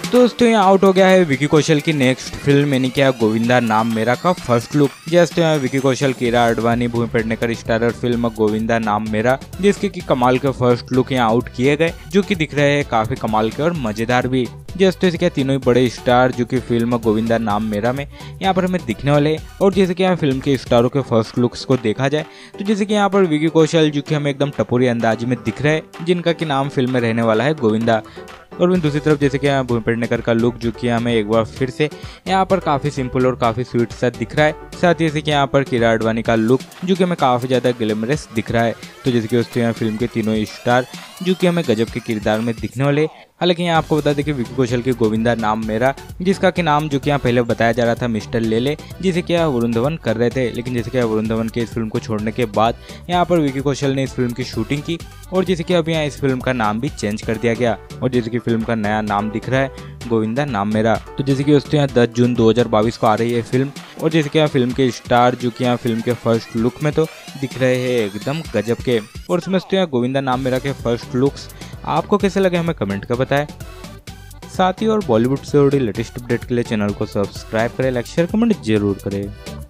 तो दोस्तों यहाँ आउट हो गया है विकी कौशल की नेक्स्ट फिल्म यानी क्या गोविंदा नाम मेरा का फर्स्ट लुक। जस्ट यहाँ विकी कौशल, कीरा आडवाणी, भूमि पेडनेकर स्टारर फिल्म गोविंदा नाम मेरा, जिसके की कमाल के फर्स्ट लुक यहाँ आउट किए गए, जो कि दिख रहे हैं काफी कमाल के और मजेदार भी। जैसे तो क्या तीनों ही बड़े स्टार जो कि फिल्म गोविंदा नाम मेरा में यहाँ पर हमें दिखने वाले हैं। और जैसे कि यहाँ फिल्म के स्टारों के फर्स्ट लुक्स को देखा जाए तो जैसे कि यहाँ पर विकी कौशल जो कि हमें एकदम टपोरी अंदाज में दिख रहे हैं, जिनका कि नाम फिल्म में रहने वाला है गोविंदा। और वहीं दूसरी तरफ जैसे कि यहाँ भूमि पेडनेकर का लुक जो कि हमें एक बार फिर से यहाँ पर काफी सिंपल और काफी स्वीट सा दिख रहा है। साथ ही जैसे कि यहाँ पर कीरा आडवाणी का लुक जो कि हमें काफी ज्यादा ग्लैमरस दिख रहा है। तो जैसे कि दोस्तों यहाँ फिल्म के तीनों स्टार जो कि हमें गजब के किरदार में दिखने वाले। हालांकि यहाँ आपको बता दें कि विकी कौशल की गोविंदा नाम मेरा, जिसका कि नाम जो कि यहाँ पहले बताया जा रहा था मिस्टर लेले, जिसे क्या वरुण धवन कर रहे थे। लेकिन जैसे कि वरुण धवन के इस फिल्म को छोड़ने के बाद यहाँ पर विकी कौशल ने इस फिल्म की शूटिंग की और जैसे कि अब यहाँ इस फिल्म का नाम भी चेंज कर दिया गया और जैसे कि फिल्म का नया नाम दिख रहा है गोविंदा नाम मेरा। तो जैसे कि दोस्तों यहाँ 10 जून 2022 को आ रही है फिल्म और जैसे कि यहाँ फिल्म के स्टार जो कि यहाँ फिल्म के फर्स्ट लुक में तो दिख रहे हैं एकदम गजब के। और समझते हैं गोविंदा नाम मेरा के फर्स्ट लुक्स आपको कैसे लगे हमें कमेंट कर बताएं। साथ ही और बॉलीवुड से जुड़ी लेटेस्ट अपडेट के लिए चैनल को सब्सक्राइब करें, लाइक शेयर कमेंट जरूर करें।